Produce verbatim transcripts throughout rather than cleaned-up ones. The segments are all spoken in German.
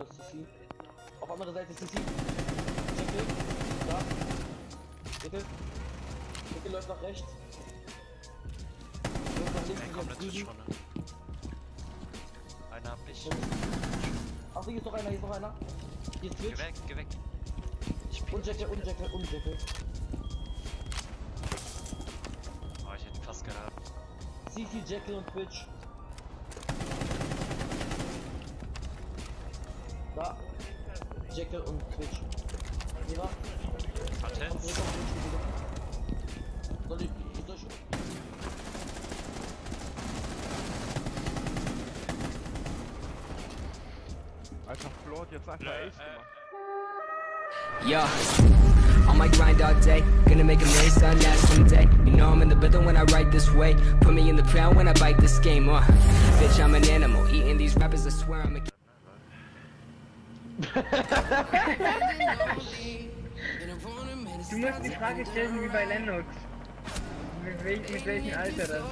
C C. Auf andere Seite C C. Checke. Da. Bitte. Bitte läuft nach rechts. Läuft nach links. Ey, komm, das ist schon, ne? Einer hab ich. Ach, hier ist noch einer, hier ist noch einer. Hier ist Twitch. Geh weg, geh weg. Ich bin Und Jacke, und Jacke, und Jacke. Oh, ich hätte fast gehabt. C C, Jacke und Twitch. Da. Jacke und Twitch. Hier war. Patenz. Soll ich, soll ich? Alter, Floyd jetzt einfach Ace gemacht. Yeah, on my grind all day, gonna make a million sun last someday. You know I'm in the building when I write this way. Put me in the ground when I bite this game. Uh, bitch, I'm an animal, eating these rappers. I swear I'm a. Du musst die Frage stellen wie bei Lennox. Mit, wel mit welchem Alter das?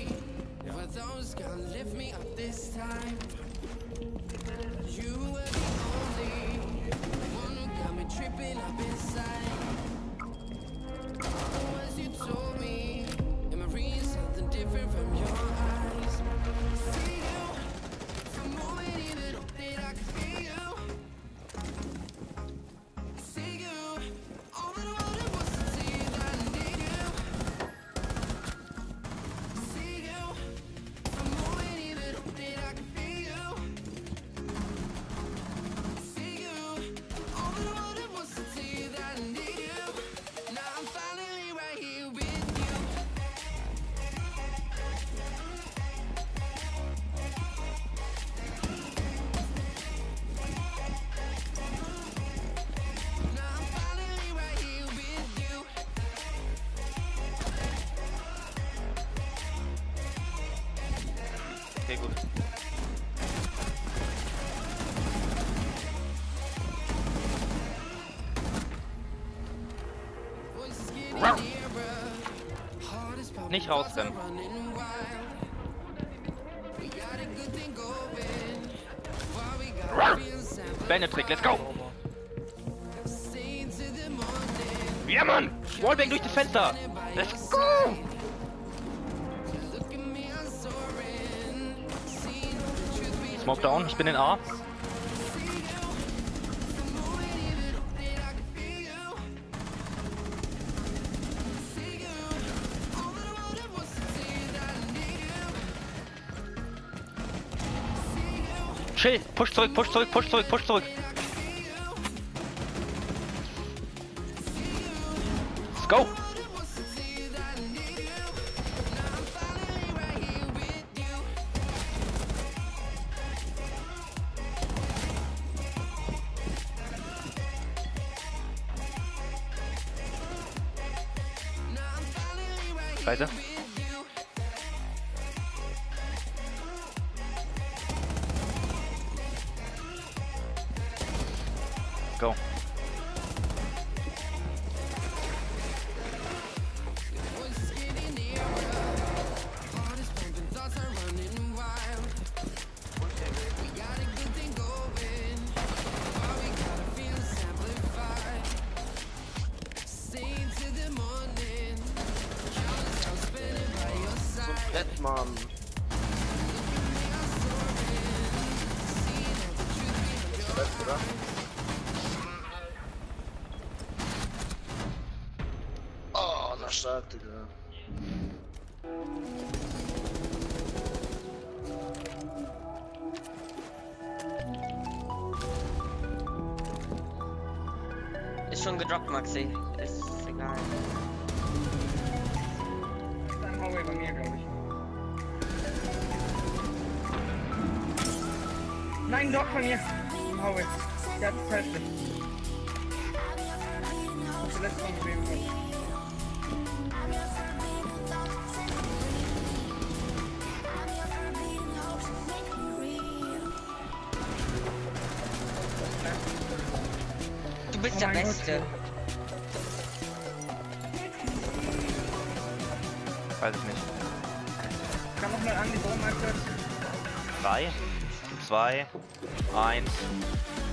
Okay, gut. Nicht rausrennen. Bennetrick, let's go! Ja, Mann! Wallbang durch das Fenster! Let's go! Smoke down, ich bin in A. Chill, push zurück, push zurück, push zurück, push zurück. Let's go! Weiter. Go. Jetzt, Mann. Best, oder? Oh, na stark, Digga. Ist schon gedroppt, Maxi. Ist egal. Das ist ein Hallway bei mir, glaube ich. Nein, doch von mir. Im Hallway. Der hat es heftig. Das letzte Mal gesehen wird. Du bist Oh der mein Beste. Gott. Weiß ich nicht. Kann noch mal an die Baumeister. drei, zwei, eins.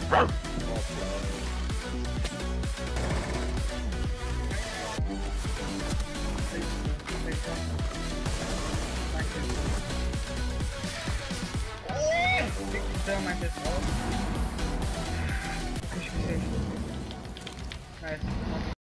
Der meint jetzt auch. Ich gesehen. Nice.